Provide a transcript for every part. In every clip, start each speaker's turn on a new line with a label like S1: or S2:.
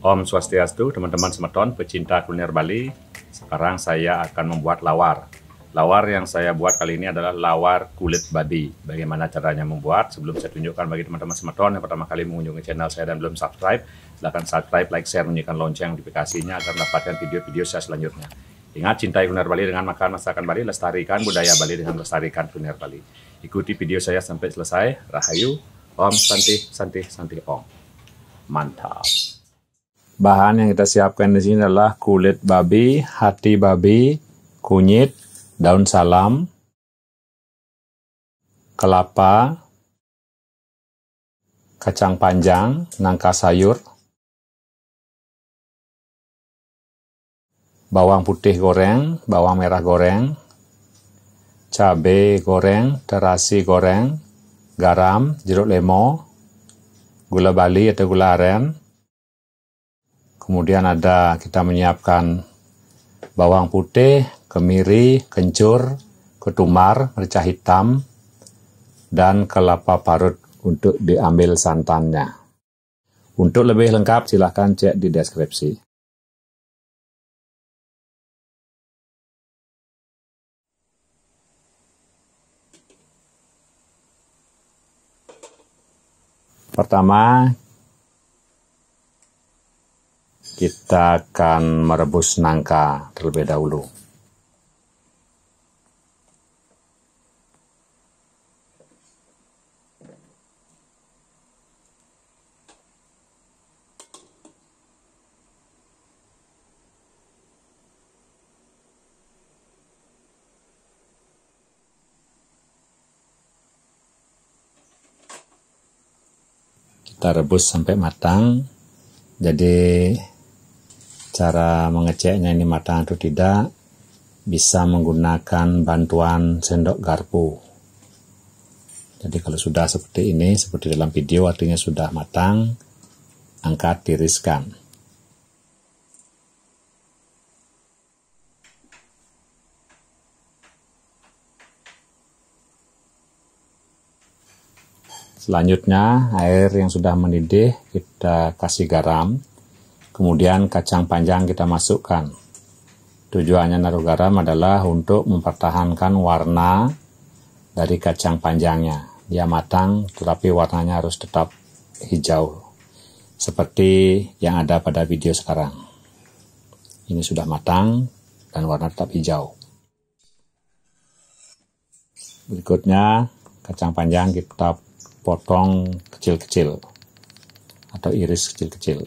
S1: Om Swastiastu, teman-teman semeton pecinta kuliner Bali. Sekarang saya akan membuat lawar. Lawar yang saya buat kali ini adalah lawar kulit babi. Bagaimana caranya membuat? Sebelum saya tunjukkan bagi teman-teman semeton yang pertama kali mengunjungi channel saya dan belum subscribe, silahkan subscribe, like, share, bunyikan lonceng notifikasinya agar mendapatkan video-video saya selanjutnya. Ingat, cintai kuliner Bali dengan makan masakan Bali, lestarikan budaya Bali dengan melestarikan kuliner Bali. Ikuti video saya sampai selesai. Rahayu, Om Santi, Santi, Santi Om. Mantap. Bahan yang kita siapkan di sini adalah kulit babi, hati babi, kunyit, daun salam, kelapa, kacang panjang, nangka sayur, bawang putih goreng, bawang merah goreng, cabai goreng, terasi goreng, garam, jeruk lemon, gula Bali atau gula aren. Kemudian kita menyiapkan bawang putih, kemiri, kencur, ketumbar, merica hitam, dan kelapa parut untuk diambil santannya. Untuk lebih lengkap silahkan cek di deskripsi. Pertama, kita akan merebus nangka terlebih dahulu. Kita rebus sampai matang. Jadi cara mengeceknya ini matang atau tidak bisa menggunakan bantuan sendok garpu. Jadi kalau sudah seperti ini, seperti dalam video, artinya sudah matang, angkat, tiriskan. Selanjutnya, air yang sudah mendidih kita kasih garam. Kemudian kacang panjang kita masukkan. Tujuannya naruh garam adalah untuk mempertahankan warna dari kacang panjangnya. Dia matang, tetapi warnanya harus tetap hijau. Seperti yang ada pada video sekarang. Ini sudah matang dan warna tetap hijau. Berikutnya, kacang panjang kita potong kecil-kecil atau iris kecil-kecil.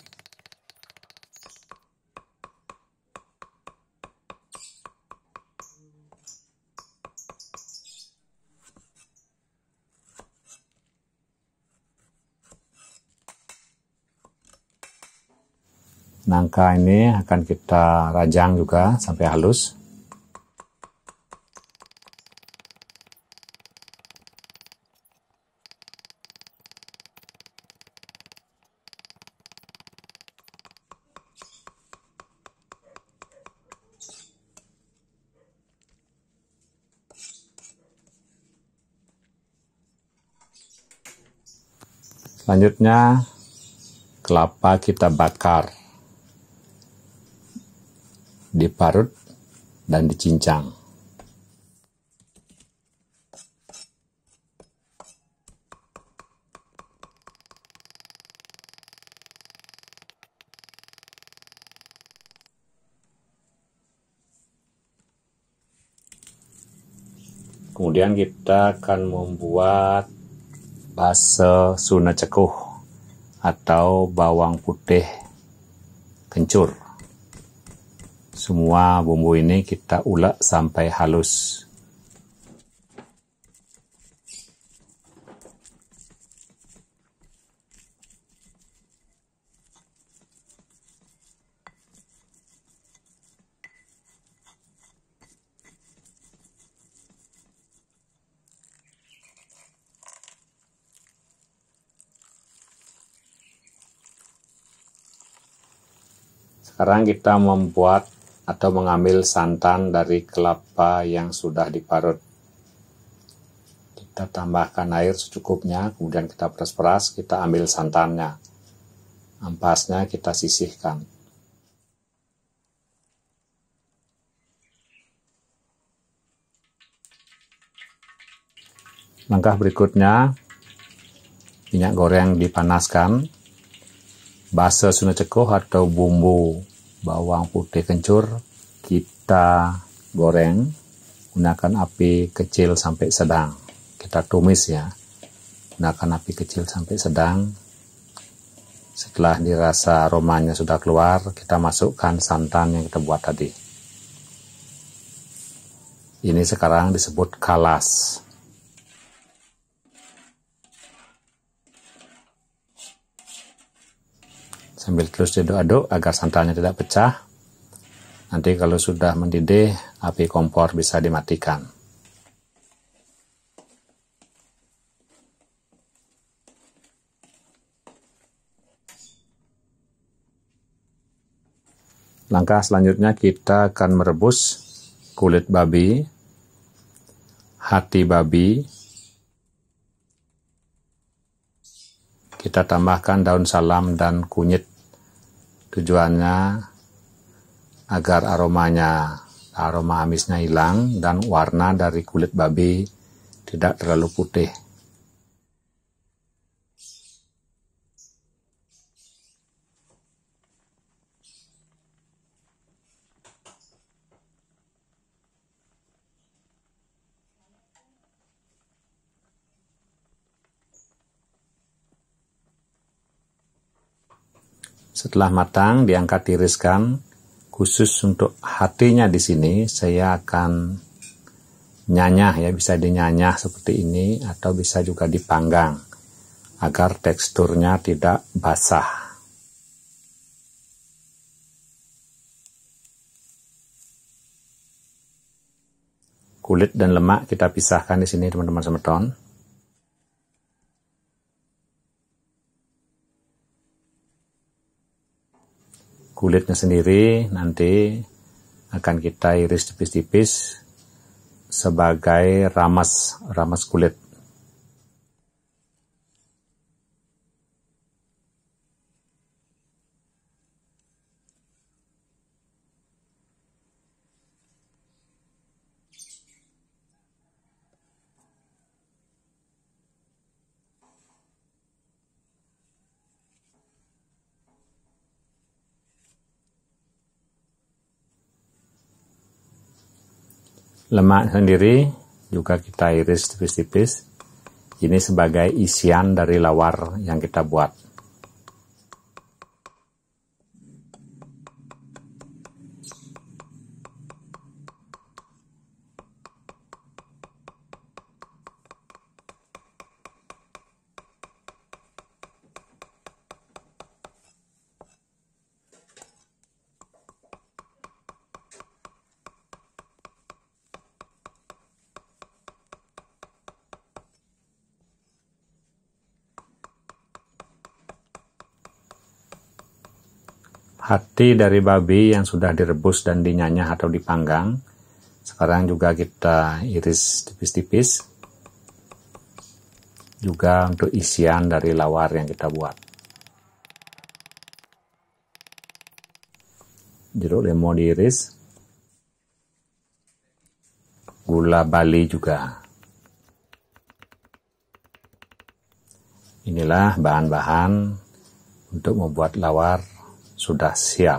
S1: Nangka ini akan kita rajang juga sampai halus. Selanjutnya, kelapa kita bakar, diparut, dan dicincang. Kemudian kita akan membuat base suna cekuh atau bawang putih kencur. Semua bumbu ini kita ulek sampai halus. Sekarang kita membuat atau mengambil santan dari kelapa yang sudah diparut. Kita tambahkan air secukupnya, kemudian kita peras-peras, kita ambil santannya. Ampasnya kita sisihkan. Langkah berikutnya, minyak goreng dipanaskan. Basa suna cekoh atau bumbu bawang putih kencur kita goreng gunakan api kecil sampai sedang. Kita tumis ya, gunakan api kecil sampai sedang. Setelah dirasa aromanya sudah keluar, kita masukkan santan yang kita buat tadi. Ini sekarang disebut kalas. Sambil terus diaduk-aduk agar santannya tidak pecah. Nanti kalau sudah mendidih, api kompor bisa dimatikan. Langkah selanjutnya kita akan merebus kulit babi, hati babi. Kita tambahkan daun salam dan kunyit. Tujuannya agar aroma amisnya hilang dan warna dari kulit babi tidak terlalu putih. Setelah matang, diangkat tiriskan. Khusus untuk hatinya di sini, saya akan nyanyah ya, bisa dinyanyah seperti ini atau bisa juga dipanggang agar teksturnya tidak basah. Kulit dan lemak kita pisahkan di sini, teman-teman semeton. Kulitnya sendiri nanti akan kita iris tipis-tipis sebagai rames kulit. Lemak sendiri juga kita iris tipis-tipis. Ini sebagai isian dari lawar yang kita buat. Hati dari babi yang sudah direbus dan dinyanyah atau dipanggang, sekarang juga kita iris tipis-tipis. Juga untuk isian dari lawar yang kita buat. Jeruk lemon diiris. Gula bali juga. Inilah bahan-bahan untuk membuat lawar sudah siap.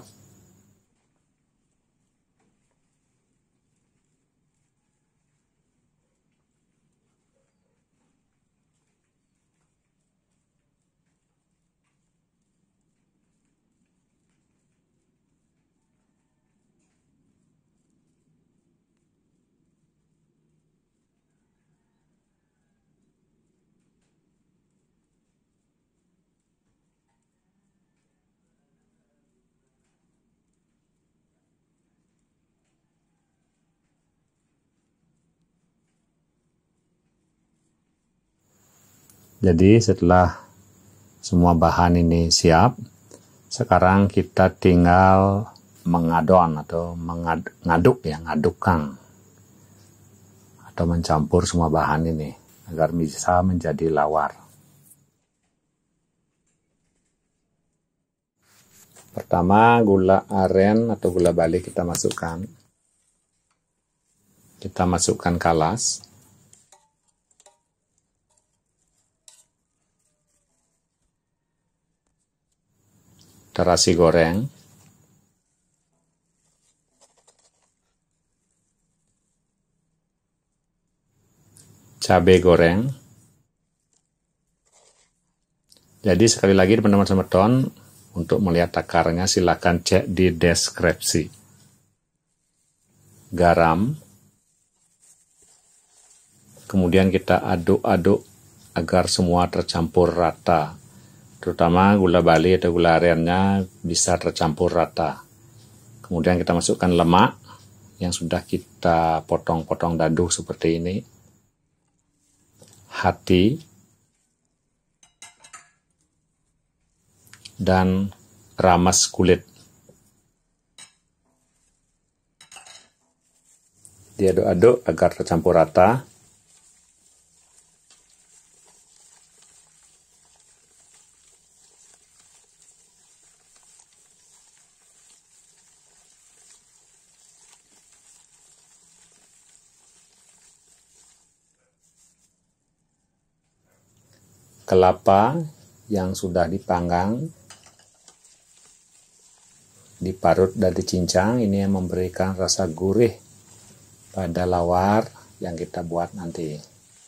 S1: Jadi setelah semua bahan ini siap, sekarang kita tinggal mengadon atau ngadukkan atau mencampur semua bahan ini agar bisa menjadi lawar. Pertama, gula aren atau gula Bali kita masukkan. Kita masukkan kalas. Terasi goreng. Cabai goreng. Jadi sekali lagi teman-teman semeton, untuk melihat takarnya silakan cek di deskripsi. Garam. Kemudian kita aduk-aduk agar semua tercampur rata. Terutama gula Bali atau gula arennya bisa tercampur rata. Kemudian kita masukkan lemak yang sudah kita potong-potong dadu seperti ini. Hati. Dan ramas kulit. Diaduk-aduk agar tercampur rata. Kelapa yang sudah dipanggang, diparut dan dicincang, ini yang memberikan rasa gurih pada lawar yang kita buat nanti.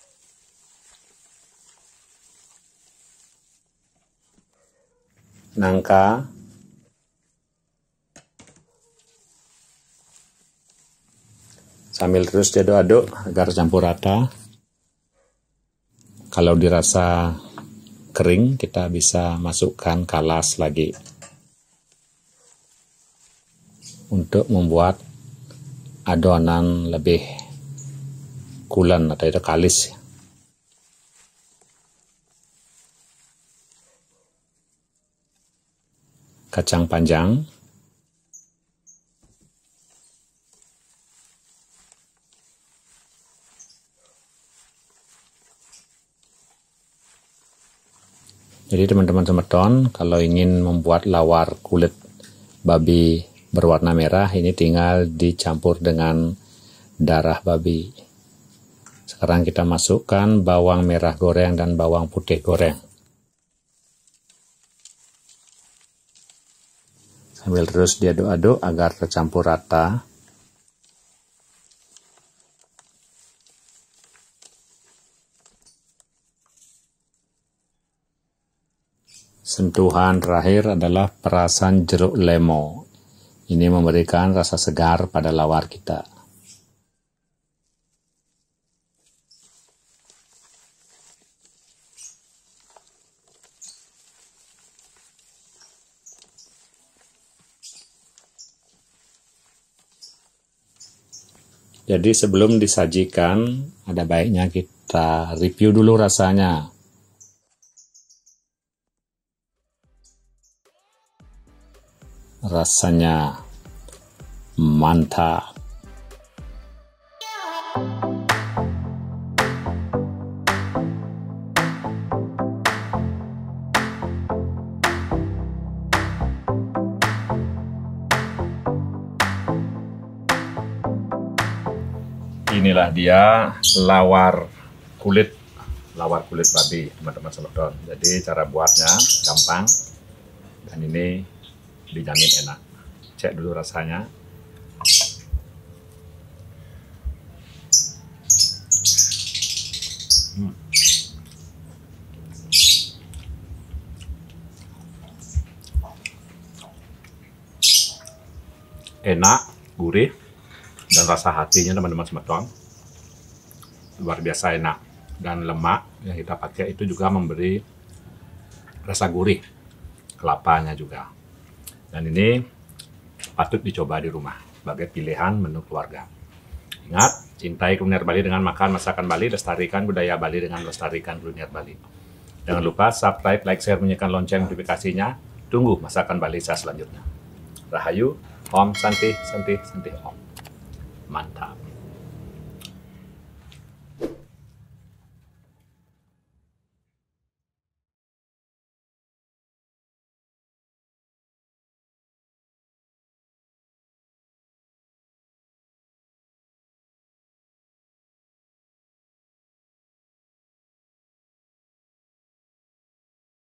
S1: Nangka. Sambil terus diaduk-aduk agar campur rata. Kalau dirasa kering, kita bisa masukkan kalas lagi untuk membuat adonan lebih kulen atau itu kalis. Kacang panjang. Jadi teman-teman semeton, kalau ingin membuat lawar kulit babi berwarna merah, ini tinggal dicampur dengan darah babi. Sekarang kita masukkan bawang merah goreng dan bawang putih goreng. Sambil terus diaduk-aduk agar tercampur rata. Sentuhan terakhir adalah perasan jeruk lemo. Ini memberikan rasa segar pada lawar kita. Jadi sebelum disajikan, ada baiknya kita review dulu rasanya. Rasanya mantap. Inilah dia lawar kulit babi, teman-teman semeton. Jadi cara buatnya gampang dan ini dijamin enak. Cek dulu rasanya. Enak, gurih, dan rasa hatinya teman-teman semeton luar biasa enak. Dan lemak yang kita pakai itu juga memberi rasa gurih, kelapanya juga. Dan ini patut dicoba di rumah sebagai pilihan menu keluarga. Ingat, cintai kuliner Bali dengan makan masakan Bali, lestarikan budaya Bali dengan lestarikan kuliner Bali. Jangan lupa subscribe, like, share, bunyikan lonceng notifikasinya. Tunggu masakan Bali saya selanjutnya. Rahayu, Om Santi, Santi, Santi Om. Mantap.